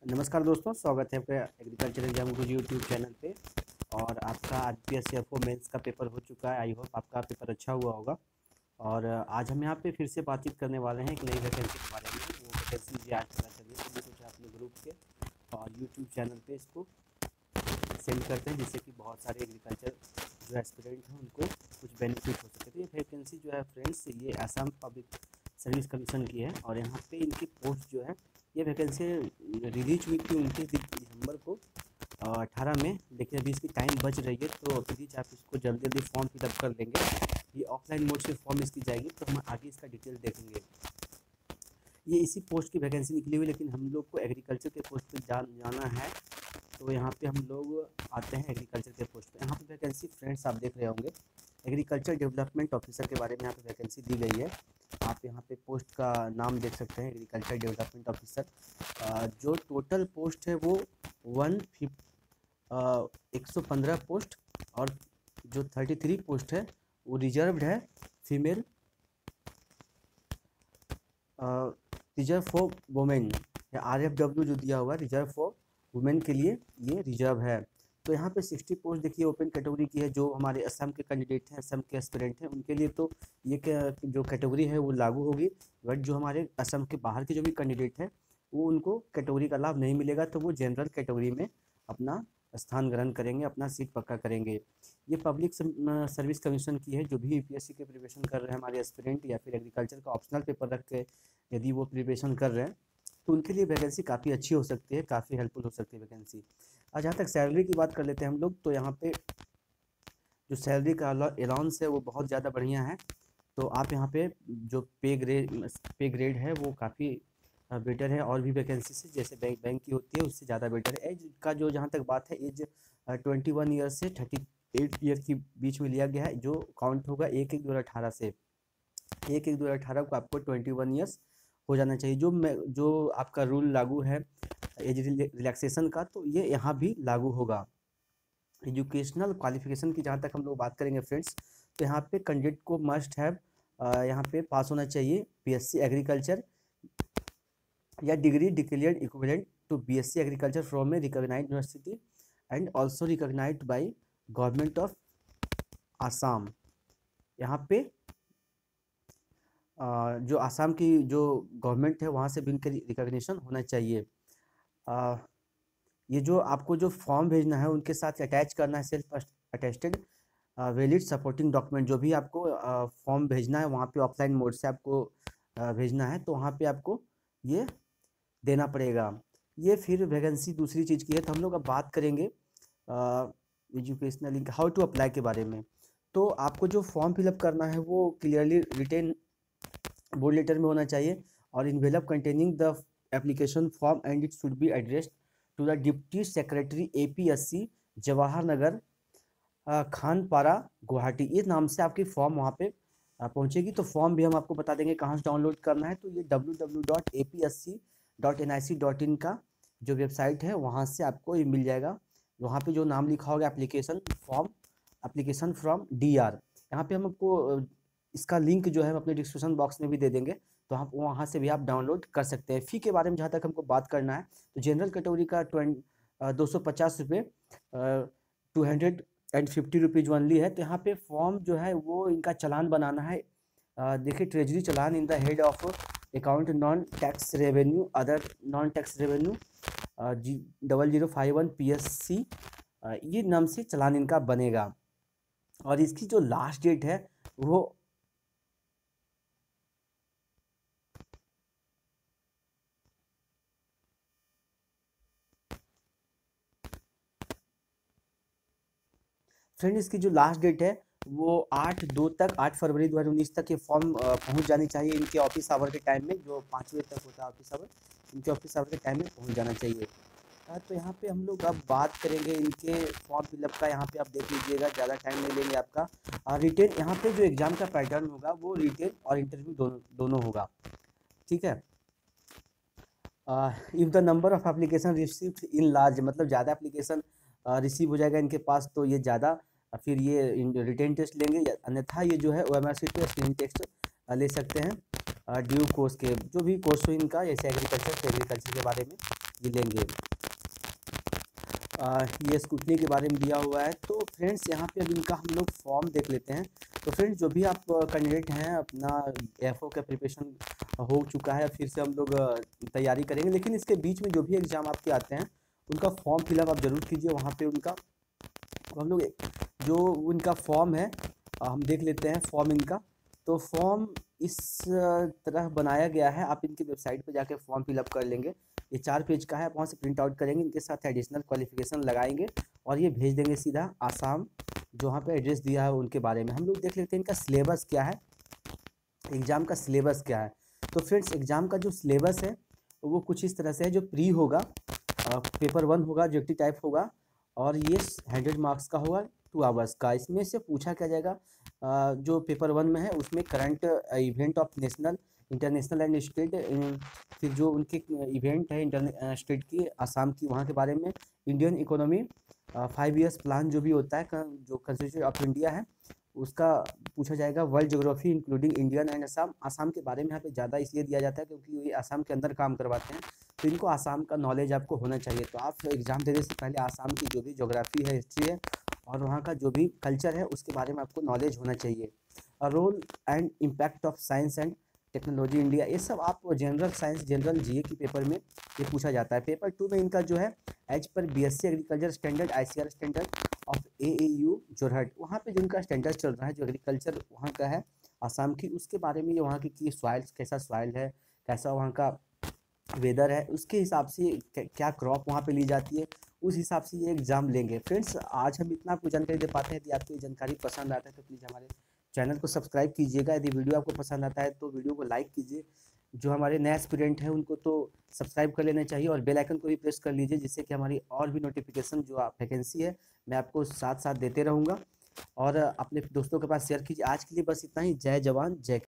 नमस्कार दोस्तों, स्वागत है आपका agriculture exam Guru YouTube channel पे। और आपका आईपीएस एफओ मेंस का पेपर हो चुका है। आई होप आपका पेपर अच्छा हुआ होगा। और आज हम यहाँ पे फिर से बातचीत करने वाले हैं एक नई वैकेंसी के बारे में। वो वैकेंसी मुझे आज पता चली, तो मैं सोचा अपने ग्रुप पे और यूट्यूब चैनल पे इसको सेंड करते हैं, जिससे कि बहुत सारे एग्रीकल्चर जो एस्पिरेंट हैं उनको कुछ बेनिफिट हो सके। तो ये वैकेंसी जो है फ्रेंड्स, ये असम पब्लिक सर्विस कमीशन की है। और यहाँ पे इनकी पोस्ट जो है, ये वैकेंसी रिलीज हुई थी 29 दिसंबर को 18 में, लेकिन अभी इसकी टाइम बच रही है। तो प्लीज़ आप इसको जल्दी जल्दी फॉर्म फिलअप कर देंगे। ये ऑफलाइन मोड से फॉर्म इसकी जाएगी, तो हम आगे इसका डिटेल देखेंगे। ये इसी पोस्ट की वैकेंसी निकली हुई, लेकिन हम लोग को एग्रीकल्चर के पोस्ट पे जाना है। तो यहाँ पे हम लोग आते हैं एग्रीकल्चर के पोस्ट पे। यहाँ पे वैकेंसी फ्रेंड्स आप देख रहे होंगे, एग्रीकल्चर डेवलपमेंट ऑफिसर के बारे में यहाँ पे वैकेंसी दी गई है। आप यहाँ पे पोस्ट का नाम देख सकते हैं, एग्रीकल्चर डेवलपमेंट ऑफिसर। जो टोटल पोस्ट है वो 115 पोस्ट, और जो 33 पोस्ट है वो रिजर्व्ड है फीमेल, रिजर्व फॉर वुमेन, या RFW जो दिया हुआ है रिजर्व फॉर वुमेन के लिए, ये रिजर्व है। तो यहाँ पे 60 पोस्ट देखिए ओपन कैटेगरी की है। जो हमारे असम के कैंडिडेट हैं, असम के एस्पिरेंट हैं, उनके लिए तो ये जो कैटेगरी है वो लागू होगी। बट जो हमारे असम के बाहर के जो भी कैंडिडेट हैं, वो उनको कैटेगरी का लाभ नहीं मिलेगा। तो वो जनरल कैटेगरी में अपना स्थान ग्रहण करेंगे, अपना सीट पक्का करेंगे। ये पब्लिक सर्विस कमीशन की है। जो भी यूपीएससी के प्रिपरेशन कर रहे हैं हमारे एस्पिरेंट, या फिर एग्रीकल्चर का ऑप्शनल पेपर रख के यदि वो प्रिपरेशन कर रहे हैं, तो उनके लिए वैकेंसी काफ़ी अच्छी हो सकती है, काफ़ी हेल्पफुल हो सकती है वैकेंसी। और जहाँ तक सैलरी की बात कर लेते हैं हम लोग, तो यहाँ पे जो सैलरी का अलाउंस है वो बहुत ज़्यादा बढ़िया है। तो आप यहाँ पे जो पे ग्रेड है वो काफ़ी बेटर है और भी वैकेंसी से, जैसे बैंक की होती है उससे ज़्यादा बेटर है। एज का जो जहाँ तक बात है, एज 21 ईयर से 38 ईयर के बीच में लिया गया है, जो काउंट होगा 1/1/2018 से। 1/1/2018 को आपको 21 ईयर्स हो जाना चाहिए। जो आपका रूल लागू है एज रिलैक्सेशन का, तो ये यहाँ भी लागू होगा। एजुकेशनल क्वालिफिकेशन की जहाँ तक हम लोग बात करेंगे फ्रेंड्स, तो यहाँ पे कैंडिडेट को मस्ट हैव यहाँ पे पास होना चाहिए BSc एग्रीकल्चर या degree declared equivalent to BSc agriculture from a recognised university and also recognised by government of Assam. यहाँ पे जो आसाम की जो गवर्नमेंट है वहाँ से भी इनका रिकॉग्निशन होना चाहिए। ये जो आपको जो फॉर्म भेजना है उनके साथ अटैच करना है self attested valid supporting document. जो भी आपको फॉर्म भेजना है वहाँ पे ऑफलाइन मोड से आपको भेजना है, तो वहाँ पे आपको ये देना पड़ेगा। ये फिर वैकेंसी दूसरी चीज़ की है। तो हम लोग अब बात करेंगे एजुकेशनल हाउ टू अप्लाई के बारे में। तो आपको जो फॉर्म फिलअप करना है वो क्लियरली रिटेन बोल्ड लेटर में होना चाहिए, और envelope containing the application form and it should be addressed to the deputy secretary APSC Jawahar Nagar Khanapara Guwahati. इस नाम से आपकी फॉर्म वहाँ पे पहुँचेगी। तो फॉर्म भी हम आपको बता देंगे कहाँ से डाउनलोड करना है। तो ये www.apsc.nic.in का जो वेबसाइट है वहाँ से आपको ये मिल जाएगा। वहाँ पे जो नाम लिखा होगा एप्लीकेशन फ्रॉम DR, यहाँ पे हम आपको इसका लिंक जो है हम अपने डिस्क्रिप्शन बॉक्स में भी दे देंगे, तो आप वहाँ से भी आप डाउनलोड कर सकते हैं। फ़ी के बारे में जहाँ तक हमको बात करना है, तो जनरल कैटेगरी का 250 रुपये 250 रुपीज़ ओनली है। तो यहाँ पे फॉर्म जो है वो इनका चालान बनाना है। देखिए, treasury challan in the head of account non tax revenue other non tax revenue 0051 PSC, ये नाम से चालान इनका बनेगा। और इसकी जो लास्ट डेट है वो फ्रेंड, इसकी जो लास्ट डेट है वो 8 फरवरी 2019 तक ये फॉर्म पहुंच जानी चाहिए इनके ऑफिस आवर के टाइम में। जो 5 बजे तक होता है ऑफिस आवर, इनके ऑफिस आवर के टाइम में पहुंच जाना चाहिए। तो यहाँ पे हम लोग अब बात करेंगे इनके फॉर्म फिलअप का। यहाँ पे आप देख लीजिएगा, ज़्यादा टाइम नहीं लेंगे आपका। रिटेन, यहाँ पे जो एग्ज़ाम का पैटर्न होगा वो रिटेन और इंटरव्यू दोनों होगा, ठीक है। If the number of application received in large, मतलब ज़्यादा एप्लीकेशन रिसीव हो जाएगा इनके पास, तो ये ज़्यादा फिर ये रिटेन टेस्ट लेंगे। अन्यथा ये जो है OMR शीट पे स्क्रीन टेस्ट ले सकते हैं ड्यू कोर्स के, जो भी कोर्स हो इनका, जैसे एग्रीकल्चर के बारे में ये लेंगे। ये स्कूटनी के बारे में दिया हुआ है। तो फ्रेंड्स यहाँ पे अब इनका हम लोग फॉर्म देख लेते हैं। तो फ्रेंड्स जो भी आप कैंडिडेट हैं अपना एफओ का प्रिपरेशन हो चुका है, फिर से हम लोग तैयारी करेंगे, लेकिन इसके बीच में जो भी एग्ज़ाम आपके आते हैं उनका फॉर्म फिलअप आप ज़रूर कीजिए वहाँ पे उनका। तो हम लोग जो उनका फॉर्म है हम देख लेते हैं फॉर्म इनका। तो फॉर्म इस तरह बनाया गया है, आप इनकी वेबसाइट पे जाके फॉर्म फिलअप कर लेंगे। ये 4 पेज का है, आप वहाँ से प्रिंट आउट करेंगे, इनके साथ एडिशनल क्वालिफिकेशन लगाएंगे और ये भेज देंगे सीधा आसाम, जो वहाँ पे एड्रेस दिया है उनके बारे में। हम लोग देख लेते हैं इनका सिलेबस क्या है, एग्ज़ाम का सिलेबस क्या है। तो फ्रेंड्स एग्ज़ाम का जो सिलेबस है वो कुछ इस तरह से है। जो प्री होगा, पेपर 1 होगा, ऑब्जेक्टिव टाइप होगा और ये 100 मार्क्स का होगा, 2 आवर्स का। इसमें से पूछा क्या जाएगा, जो पेपर 1 में है उसमें current event of national, international and state, फिर जो उनके इवेंट है स्टेट की, आसाम की, वहाँ के बारे में, इंडियन इकोनॉमी, 5 ईयर्स प्लान जो भी होता है, जो कॉन्स्टिट्यूशन ऑफ इंडिया है उसका पूछा जाएगा, world geography including Indian and Assam. Assam के बारे में यहाँ पे ज़्यादा इसलिए दिया जाता है क्योंकि ये आसाम के अंदर काम करवाते हैं, तो इनको आसाम का नॉलेज आपको होना चाहिए। तो आप एग्ज़ाम देने से पहले आसाम की जो भी ज्योग्राफी है, हिस्ट्री है और वहाँ का जो भी कल्चर है उसके बारे में आपको नॉलेज होना चाहिए। Role and impact of science and technology India, ये सब आप जनरल साइंस, जनरल जीए के पेपर में ये पूछा जाता है। पेपर 2 में इनका जो है as per BSc agriculture standard, ICR standard of AAU Jorhat, वहाँ पे जो उनका स्टैंडर्ड चल रहा है, जो एग्रीकल्चर वहाँ का है आसाम की, उसके बारे में ये वहाँ की सॉइल, कैसा सॉइल है, कैसा वहाँ का वेदर है, उसके हिसाब से क्या क्रॉप वहाँ पे ली जाती है, उस हिसाब से ये एग्ज़ाम लेंगे। फ्रेंड्स आज हम इतना आपको जानकारी दे पाते हैं। यदि आपको ये जानकारी पसंद आता है तो प्लीज़ हमारे चैनल को सब्सक्राइब कीजिएगा। यदि वीडियो आपको पसंद आता है तो वीडियो को लाइक कीजिए। जो हमारे नए एस्पिरेंट हैं उनको तो सब्सक्राइब कर लेना चाहिए और बेल आइकन को भी प्रेस कर लीजिए, जिससे कि हमारी और भी नोटिफिकेशन जो वैकेंसी है मैं आपको साथ साथ देते रहूँगा और अपने दोस्तों के पास शेयर कीजिए। आज के लिए बस इतना ही। जय जवान जय